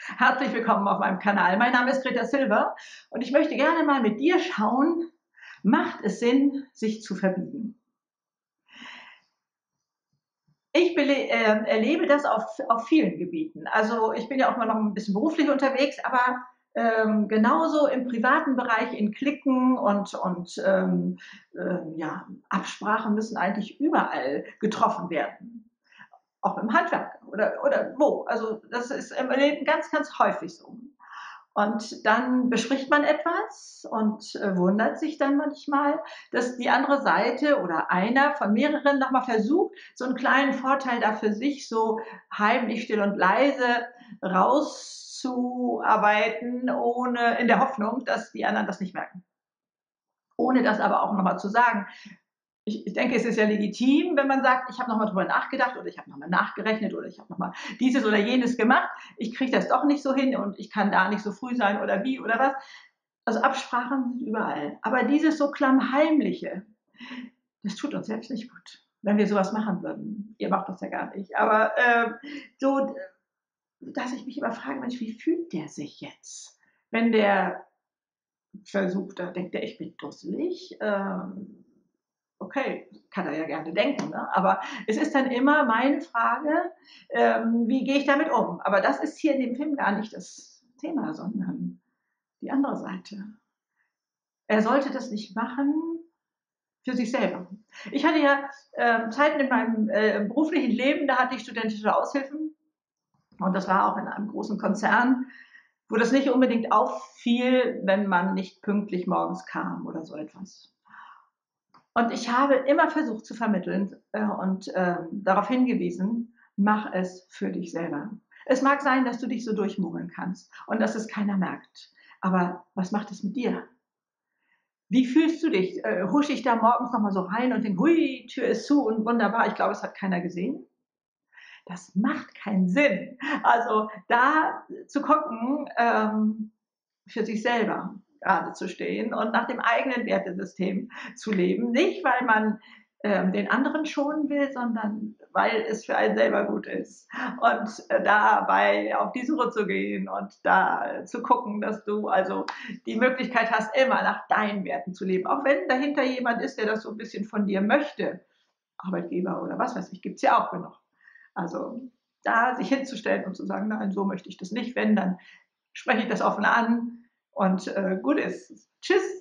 Herzlich willkommen auf meinem Kanal. Mein Name ist Greta Silver und ich möchte gerne mal mit dir schauen, macht es Sinn, sich zu verbiegen? Ich erlebe das auf vielen Gebieten. Also ich bin ja auch immer noch ein bisschen beruflich unterwegs, aber genauso im privaten Bereich in Cliquen und ja, Absprachen müssen eigentlich überall getroffen werden. Auch im Handwerk oder wo. Also das ist im Leben ganz, ganz häufig so. Und dann bespricht man etwas und wundert sich dann manchmal, dass die andere Seite oder einer von mehreren nochmal versucht, so einen kleinen Vorteil da für sich so heimlich, still und leise rauszuarbeiten, ohne, in der Hoffnung, dass die anderen das nicht merken. Ohne das aber auch nochmal zu sagen, ich denke, es ist ja legitim, wenn man sagt, ich habe nochmal drüber nachgedacht oder ich habe nochmal nachgerechnet oder ich habe nochmal dieses oder jenes gemacht. Ich kriege das doch nicht so hin und ich kann da nicht so früh sein oder wie oder was. Also Absprachen sind überall. Aber dieses so klammheimliche, das tut uns selbst nicht gut, wenn wir sowas machen würden. Ihr macht das ja gar nicht. Aber so, dass ich mich immer frage, Mensch, wie fühlt der sich jetzt? Wenn der versucht, da denkt er, ich bin dusselig. Okay, kann er ja gerne denken, ne? Aber es ist dann immer meine Frage, wie gehe ich damit um? Aber das ist hier in dem Film gar nicht das Thema, sondern die andere Seite. Er sollte das nicht machen für sich selber. Ich hatte ja Zeiten in meinem beruflichen Leben, da hatte ich studentische Aushilfen und das war auch in einem großen Konzern, wo das nicht unbedingt auffiel, wenn man nicht pünktlich morgens kam oder so etwas. Und ich habe immer versucht zu vermitteln und darauf hingewiesen, mach es für dich selber. Es mag sein, dass du dich so durchmogeln kannst und dass es keiner merkt. Aber was macht es mit dir? Wie fühlst du dich? Husche ich da morgens nochmal so rein und denke, hui, Tür ist zu und wunderbar, ich glaube, es hat keiner gesehen? Das macht keinen Sinn. Also da zu gucken, für sich selber gerade zu stehen und nach dem eigenen Wertesystem zu leben. Nicht, weil man den anderen schonen will, sondern weil es für einen selber gut ist. Und dabei auf die Suche zu gehen und da zu gucken, dass du also die Möglichkeit hast, immer nach deinen Werten zu leben. Auch wenn dahinter jemand ist, der das so ein bisschen von dir möchte. Arbeitgeber oder was weiß ich, gibt es ja auch genug. Also da sich hinzustellen und zu sagen, nein, so möchte ich das nicht. Wenn, dann spreche ich das offen an und gut ist. Tschüss.